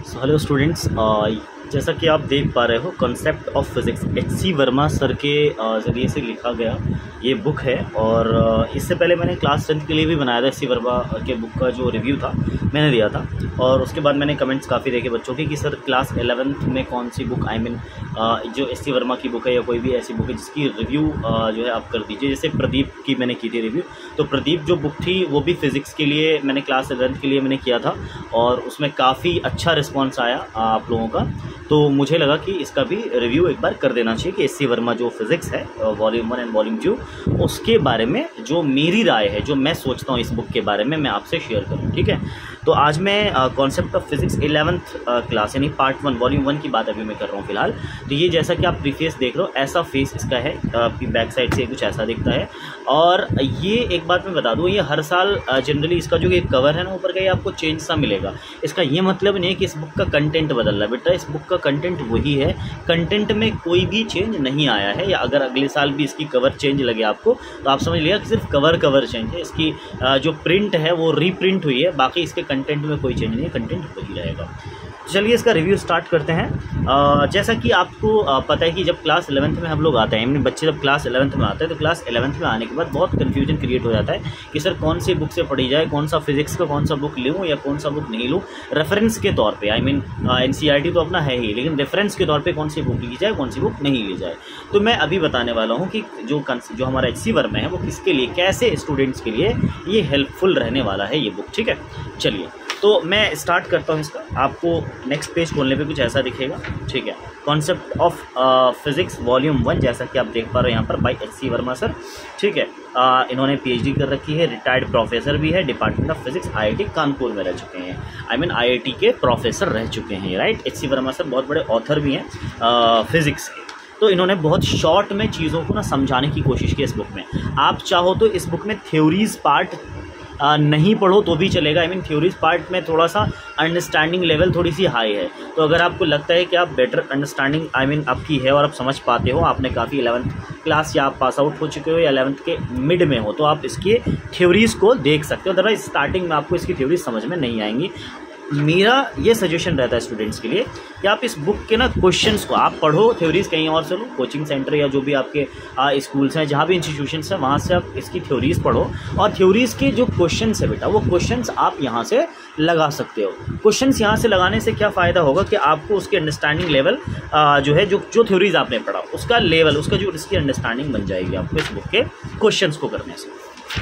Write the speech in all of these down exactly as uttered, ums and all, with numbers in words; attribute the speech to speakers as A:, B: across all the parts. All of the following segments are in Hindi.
A: सो हेलो स्टूडेंट्स, जैसा कि आप देख पा रहे हो concept of physics H C Verma sir के ज़रिए से लिखा गया ये बुक है। और uh, इससे पहले मैंने क्लास टेंथ के लिए भी बनाया था। एच सी वर्मा के बुक का जो रिव्यू था मैंने दिया था, और उसके बाद मैंने कमेंट्स काफ़ी देखे बच्चों के कि सर क्लास एलेवेंथ में कौन सी बुक आई मीन जो एच सी वर्मा की बुक है या कोई भी ऐसी बुक है जिसकी रिव्यू uh, जो है आप कर दीजिए। जैसे प्रदीप की मैंने की थी रिव्यू, तो प्रदीप जो बुक थी वो भी फिज़िक्स के लिए मैंने क्लास एलेवेंथ के लिए मैंने किया था और उसमें काफ़ी अच्छा रिस्पॉन्स आया आप लोगों का। तो मुझे लगा कि इसका भी रिव्यू एक बार कर देना चाहिए कि एच सी वर्मा जो फिज़िक्स है volume one and volume two उसके बारे में जो मेरी राय है, जो मैं सोचता हूँ इस बुक के बारे में, मैं आपसे शेयर करूँ। ठीक है, तो आज मैं concept of physics eleventh class यानी पार्ट वन वॉल्यूम वन की बात अभी मैं कर रहा हूँ फिलहाल। तो ये जैसा कि आप प्रीफेस देख रहे हो ऐसा फेस इसका है, बैक साइड से कुछ ऐसा दिखता है। और ये एक बात मैं बता दूँ, ये हर साल जनरली इसका जो ये कवर है ना ऊपर का, ये आपको चेंज सा मिलेगा। इसका ये मतलब नहीं है कि इस बुक का कंटेंट बदल रहा है बेटा, इस बुक का कंटेंट वही है, कंटेंट में कोई भी चेंज नहीं आया है। या अगर अगले साल भी इसकी कवर चेंज लगे आपको तो आप समझ लीजिएगा कि सिर्फ कवर कवर चेंज है, इसकी जो प्रिंट है वो रीप्रिंट हुई है, बाकी इसके कंटेंट में कोई चेंज नहीं है, कंटेंट वही रहेगा। चलिए इसका रिव्यू स्टार्ट करते हैं। आ, जैसा कि आपको आ, पता है कि जब क्लास इलेवेंथ में हम लोग आते हैं, यानी बच्चे जब क्लास इलेवेंथ में आते हैं तो क्लास इलेवेंथ में आने के बाद बहुत कन्फ्यूजन क्रिएट हो जाता है कि सर कौन सी बुक से पढ़ी जाए, कौन सा फिजिक्स का कौन सा बुक लूँ या कौन सा बुक नहीं लूँ। रेफरेंस के तौर पे I mean N C E R T तो अपना है ही, लेकिन रेफरेंस के तौर पर कौन सी बुक ली जाए कौन सी बुक नहीं ली जाए। तो मैं अभी बताने वाला हूँ कि जो जो हमारा एच सी वर्मा है वो किसके लिए, कैसे स्टूडेंट्स के लिए ये हेल्पफुल रहने वाला है ये बुक। ठीक है, चलिए तो मैं स्टार्ट करता हूँ इसका। आपको नेक्स्ट पेज खोलने पे कुछ ऐसा दिखेगा। ठीक है, concept of physics volume one, जैसा कि आप देख पा रहे हो यहाँ पर by H C Verma sir. ठीक है, uh, इन्होंने पीएचडी कर रखी है, रिटायर्ड प्रोफेसर भी है, department of physics IIT Kanpur में रह चुके हैं, आई मीन आईआईटी के प्रोफेसर रह चुके हैं, right. H C Verma sir बहुत बड़े ऑथर भी हैं फिज़िक्स के। तो इन्होंने बहुत शॉर्ट में चीज़ों को ना समझाने की कोशिश की इस बुक में। आप चाहो तो इस बुक में थ्योरीज पार्ट आ, नहीं पढ़ो तो भी चलेगा, आई मीन थ्योरीज पार्ट में थोड़ा सा अंडरस्टैंडिंग लेवल थोड़ी सी हाई है। तो अगर आपको लगता है कि आप बेटर अंडरस्टैंडिंग आई मीन आपकी है और आप समझ पाते हो, आपने काफ़ी इलेवंथ क्लास या आप पास आउट हो चुके हो या इलेवंथ के मिड में हो, तो आप इसकी थ्योरीज़ को देख सकते हो। अदरवाइज स्टार्टिंग में आपको इसकी थ्योरीज समझ में नहीं आएंगी। मेरा ये सजेशन रहता है स्टूडेंट्स के लिए कि आप इस बुक के ना क्वेश्चंस को आप पढ़ो, थ्योरीज कहीं और से लो, कोचिंग सेंटर या जो भी आपके स्कूल्स हैं, जहाँ भी इंस्टीट्यूशंस हैं वहाँ से आप इसकी थ्योरीज पढ़ो। और थ्योरीज के जो क्वेश्चंस है बेटा, वो क्वेश्चंस आप यहाँ से लगा सकते हो। क्वेश्चंस यहाँ से लगाने से क्या फ़ायदा होगा कि आपको उसकी अंडरस्टैंडिंग लेवल जो है, जो जो थ्योरीज आपने पढ़ा उसका लेवल, उसका जो इसकी अंडरस्टैंडिंग बन जाएगी आपको इस बुक के क्वेश्चंस को करने से।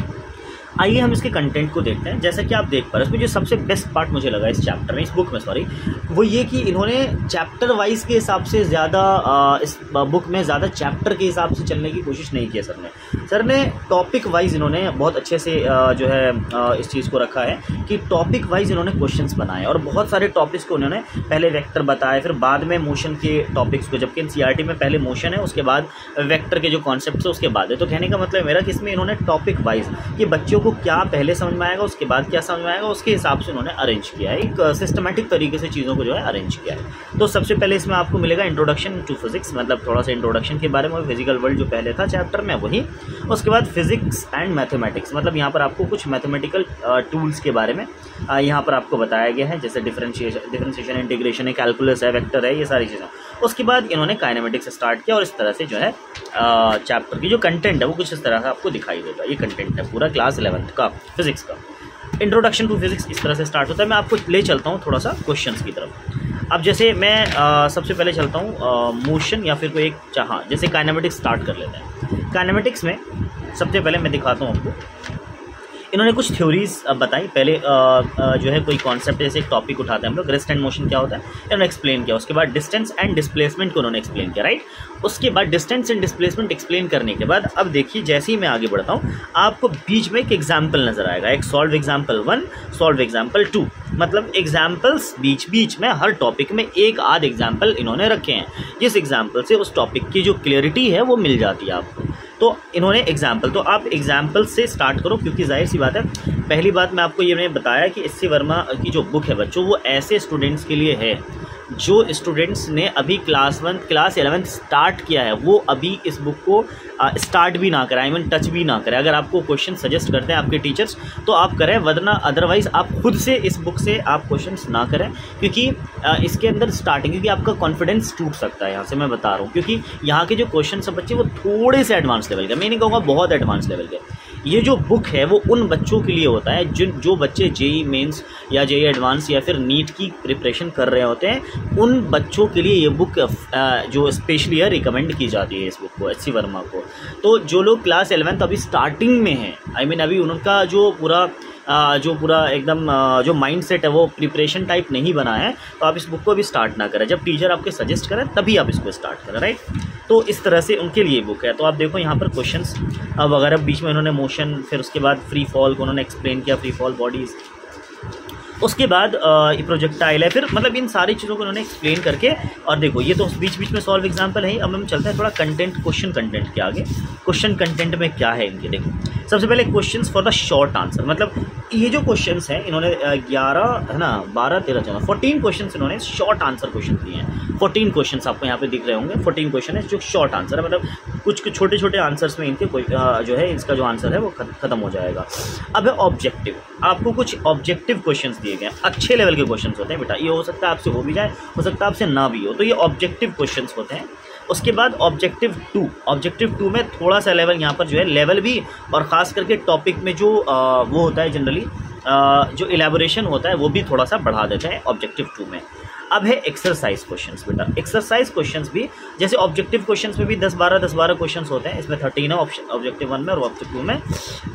A: आइए हम इसके कंटेंट को देखते हैं। जैसा कि आप देख पा रहे हैं, इसमें जो सबसे बेस्ट पार्ट मुझे लगा इस चैप्टर में, इस बुक में सॉरी, वो ये कि इन्होंने चैप्टर वाइज के हिसाब से ज़्यादा इस बुक में ज़्यादा चैप्टर के हिसाब से चलने की कोशिश नहीं की सर ने। सर ने टॉपिक वाइज इन्होंने बहुत अच्छे से जो है इस चीज़ को रखा है कि टॉपिक वाइज इन्होंने क्वेश्चंस बनाए और बहुत सारे टॉपिक्स को उन्होंने पहले वेक्टर बताए, फिर बाद में मोशन के टॉपिक्स को, जबकि N C E R T में पहले मोशन है, उसके बाद वेक्टर के जो कॉन्सेप्ट है उसके बाद है। तो कहने का मतलब मेरा कि इसमें इन्होंने टॉपिक वाइज कि बच्चों को क्या पहले समझ में आएगा उसके बाद क्या समझ में आएगा उसके हिसाब से उन्होंने अरेंज किया है, एक सिस्टमैटिक तरीके से चीज़ों को जो है अरेंज किया है। तो सबसे पहले इसमें आपको मिलेगा इंट्रोडक्शन टू फिजिक्स, मतलब थोड़ा सा इंट्रोडक्शन के बारे में, फिजिकल वर्ल्ड जो पहले था चैप्टर में वही। उसके बाद फिजिक्स एंड मैथमेटिक्स, मतलब यहाँ पर आपको कुछ मैथमेटिकल टूल्स के बारे में यहाँ पर आपको बताया गया है, जैसे डिफरेंशिएशन डिफरेंशिएशन इंटीग्रेशन है, कैलकुलस है, वेक्टर है, ये सारी चीज़ें। उसके बाद इन्होंने काइनेमेटिक्स स्टार्ट किया और इस तरह से जो है चैप्टर की जो कंटेंट है वो कुछ इस तरह का आपको दिखाई देगा। ये कंटेंट है पूरा क्लास इलेवेंथ का फिजिक्स का। इंट्रोडक्शन टू फिजिक्स इस तरह से स्टार्ट होता है। मैं आपको ले चलता हूँ थोड़ा सा क्वेश्चंस की तरफ। अब जैसे मैं आ, सबसे पहले चलता हूँ मोशन या फिर कोई एक चाह, जैसे काइनेमेटिक्स स्टार्ट कर लेते हैं। काइनेमेटिक्स में सबसे पहले मैं दिखाता हूँ आपको, इन्होंने कुछ थ्योरीज बताई। पहले आ, आ, जो है कोई कॉन्सेप्ट, जैसे एक टॉपिक उठाते हैं हम लोग, रेस्ट एंड मोशन क्या होता है, इन्होंने एक्सप्लेन किया। उसके बाद डिस्टेंस एंड डिस्प्लेसमेंट को उन्होंने एक्सप्लेन किया, राइट। उसके बाद डिस्टेंस एंड डिस्प्लेसमेंट एक्सप्लेन करने के बाद अब देखिए जैसे ही मैं आगे बढ़ता हूँ आपको बीच में एक एग्जाम्पल नजर आएगा, एक solve example one, solve example two, मतलब एग्जाम्पल्स बीच बीच में हर टॉपिक में एक आध एग्जाम्पल इन्होंने रखे हैं, जिस एग्जाम्पल से उस टॉपिक की जो क्लियरिटी है वो मिल जाती है आपको। तो इन्होंने एग्जाम्पल, तो आप एग्जाम्पल से स्टार्ट करो, क्योंकि जाहिर सी बात है, पहली बात मैं आपको ये मैंने बताया कि एच सी वर्मा की जो बुक है बच्चों वो ऐसे स्टूडेंट्स के लिए है जो स्टूडेंट्स ने अभी class one class eleventh start किया है वो अभी इस बुक को स्टार्ट भी ना करें, आई मीन टच भी ना करें। अगर आपको क्वेश्चन सजेस्ट करते हैं आपके टीचर्स तो आप करें, वरना अदरवाइज़ आप खुद से इस बुक से आप क्वेश्चंस ना करें, क्योंकि इसके अंदर स्टार्टिंग क्योंकि आपका कॉन्फिडेंस टूट सकता है। यहाँ से मैं बता रहा हूँ, क्योंकि यहाँ के जो क्वेश्चन सब बच्चे वो थोड़े से एडवांस लेवल के, मैं नहीं कहूँगा बहुत एडवांस लेवल के। ये जो बुक है वो उन बच्चों के लिए होता है जिन जो बच्चे जेई मेंस या जेई एडवांस या फिर नीट की प्रिपरेशन कर रहे होते हैं, उन बच्चों के लिए ये बुक जो स्पेशली है रिकमेंड की जाती है इस बुक को, एच सी वर्मा को। तो जो लोग क्लास इलेवेंथ अभी स्टार्टिंग में हैं, आई मीन अभी उनका जो पूरा जो पूरा एकदम जो माइंड सेट है वो प्रिपरेशन टाइप नहीं बना है, तो आप इस बुक को भी स्टार्ट ना करें। जब टीचर आपके सजेस्ट करें तभी आप इसको स्टार्ट करें, राइट। तो इस तरह से उनके लिए बुक है। तो आप देखो यहाँ पर क्वेश्चंस वगैरह बीच में उन्होंने मोशन, फिर उसके बाद फ्री फॉल को उन्होंने एक्सप्लेन किया, फ्री फॉल बॉडीज़, उसके बाद ये प्रोजेक्टाइल है, फिर मतलब इन सारी चीज़ों को उन्होंने एक्सप्लेन करके। और देखो ये तो बीच बीच में सॉल्व एग्जाम्पल है। अब हम चलते हैं थोड़ा कंटेंट, क्वेश्चन कंटेंट के आगे। क्वेश्चन कंटेंट में क्या है इनके, देखो सबसे पहले questions for the short answer, मतलब ये जो क्वेश्चंस हैं इन्होंने ग्यारह है ना बारह तेरह चौदह फोर्टीन क्वेश्चंस इन्होंने शॉर्ट आंसर क्वेश्चन दिए हैं। फोर्टीन क्वेश्चंस आपको यहाँ पे दिख रहे होंगे, फोर्टीन क्वेश्चन है जो शॉर्ट आंसर है, मतलब कुछ कुछ छोटे छोटे आंसर्स में इनके जो है इसका जो आंसर है वो खत्म हो जाएगा। अब है ऑब्जेक्टिव, आपको कुछ ऑब्जेक्टिव क्वेश्चंस दिए गए, अच्छे लेवल के क्वेश्चंस होते हैं बेटा। ये हो सकता है आपसे हो भी जाए, हो सकता है आपसे ना भी हो, तो ये ऑब्जेक्टिव क्वेश्चंस होते हैं। उसके बाद ऑब्जेक्टिव टू, ऑब्जेक्टिव टू में थोड़ा सा लेवल यहाँ पर जो है लेवल भी, और ख़ास करके टॉपिक में जो आ, वो होता है जनरली जो इलेबोरेशन होता है वो भी थोड़ा सा बढ़ा देते हैं ऑब्जेक्टिव टू में। अब है एक्सरसाइज क्वेश्चंस बेटा। एक्सरसाइज क्वेश्चंस भी जैसे ऑब्जेक्टिव क्वेश्चंस में भी दस बारह दस बारह क्वेश्चंस होते हैं, इसमें थर्टीन है ऑप्शन ऑब्जेक्टिव वन में, और ऑब्जेक्टिव टू में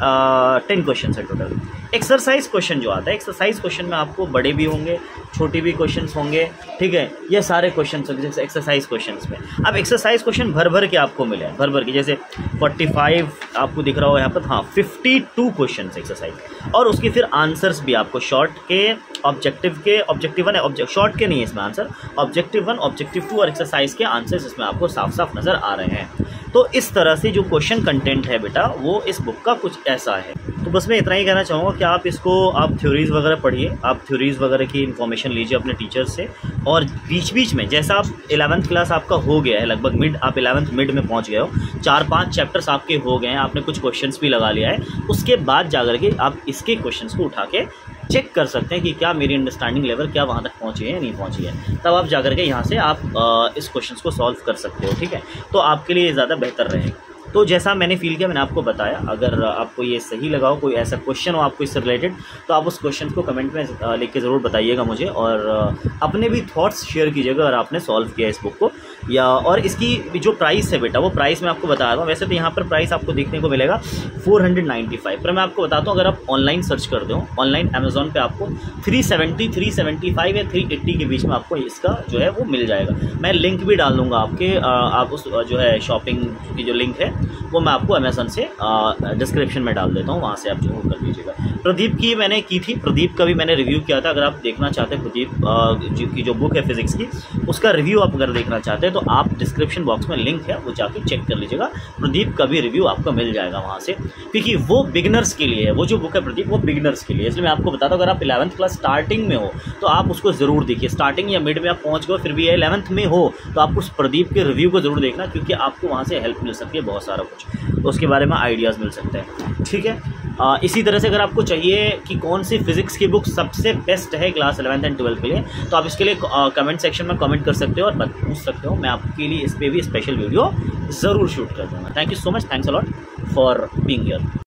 A: टेन क्वेश्चंस है टोटल। एक्सरसाइज क्वेश्चन जो आता है, एक्सरसाइज क्वेश्चन में आपको बड़े भी होंगे, छोटे भी क्वेश्चंस होंगे, ठीक है, ये सारे क्वेश्चंस होंगे जैसे एक्सरसाइज क्वेश्चंस में। अब एक्सरसाइज क्वेश्चन भर भर के आपको मिले, भर भर के, जैसे पैंतालीस आपको दिख रहा हो यहाँ पर, हाँ बावन क्वेश्चन एक्सरसाइज, और उसके फिर आंसर्स भी आपको शॉर्ट के, ऑब्जेक्टिव के, ऑब्जेक्टिव वन है, शॉर्ट के नहीं है इसमें answer, objective one, objective two और एक्सरसाइज के आंसर्स इसमें आपको साफ साफ नजर आ रहे हैं। तो इस तरह से जो क्वेश्चन कंटेंट है बेटा वो इस बुक का कुछ ऐसा है। तो बस मैं इतना ही कहना चाहूँगा कि आप इसको आप थ्योरीज वगैरह पढ़िए, आप थ्योरीज वगैरह की इन्फॉर्मेशन लीजिए अपने टीचर से, और बीच बीच में जैसा आप इलेवंथ क्लास आपका हो गया है, लगभग मिड, आप इलेवंथ मिड में पहुँच गए हो, चार पाँच चैप्टर्स आपके हो गए हैं, आपने कुछ क्वेश्चंस भी लगा लिया है, उसके बाद जाकर के आप इसके क्वेश्चंस को उठा के चेक कर सकते हैं कि क्या मेरी अंडरस्टैंडिंग लेवल क्या वहाँ तक पहुँची है या नहीं पहुँची है। तब आप जाकर के यहाँ से आप आ, इस क्वेश्चंस को सॉल्व कर सकते हो, ठीक है। तो आपके लिए ज़्यादा बेहतर रहेगा। तो जैसा मैंने फील किया मैंने आपको बताया, अगर आपको ये सही लगा हो, कोई ऐसा क्वेश्चन हो आपको इससे रिलेटेड, तो आप उस क्वेश्चन को कमेंट में लिख के ज़रूर बताइएगा मुझे, और अपने भी थॉट्स शेयर कीजिएगा अगर आपने सॉल्व किया इस बुक को। या और इसकी जो प्राइस है बेटा वो प्राइस मैं आपको बता रहा हूँ। वैसे तो यहाँ पर प्राइस आपको देखने को मिलेगा फोर हंड्रेड नाइन्टी फाइव, पर मैं आपको बताता हूँ अगर आप ऑनलाइन सर्च कर दो, ऑनलाइन अमेजोन पे आपको three seventy, three seventy five या थ्री एट्टी के बीच में आपको इसका जो है वो मिल जाएगा। मैं लिंक भी डाल दूँगा आपके, आप उस जो है शॉपिंग की जो लिंक है वो मैं आपको अमेजोन से डिस्क्रिप्शन में डाल देता हूँ, वहाँ से आप जो कर लीजिएगा। प्रदीप की मैंने की थी, प्रदीप का भी मैंने रिव्यू किया था। अगर आप देखना चाहते हैं प्रदीप की जो बुक है फिजिक्स की, उसका रिव्यू आप अगर देखना चाहते हैं तो आप डिस्क्रिप्शन बॉक्स में लिंक है वो जाके चेक कर लीजिएगा। प्रदीप का भी रिव्यू आपको मिल जाएगा वहाँ से, क्योंकि वो बिगिनर्स के लिए है, वो जो बुक है प्रदीप वो बिगिनर्स के लिए। इसलिए मैं आपको बताता हूँ अगर आप इलेवंथ क्लास स्टार्टिंग में हो तो आप उसको ज़रूर देखिए। स्टार्टिंग या मिड में आप पहुँच गए फिर भी इलेवंथ में हो तो आप उस प्रदीप के रिव्यू को ज़रूर देखना, क्योंकि आपको वहाँ से हेल्प मिल सकती है बहुत सारा कुछ, तो उसके बारे में आइडियाज़ मिल सकते हैं, ठीक है। आ, इसी तरह से अगर आपको चाहिए कि कौन सी फिजिक्स की बुक सबसे बेस्ट है क्लास इलेवंथ एंड ट्वेल्थ के लिए, तो आप इसके लिए कमेंट सेक्शन में कमेंट कर सकते हो और पूछ सकते हो। मैं आपके लिए इस पर भी स्पेशल वीडियो ज़रूर शूट कर दूँगा। Thank you so much, thanks a lot for being here.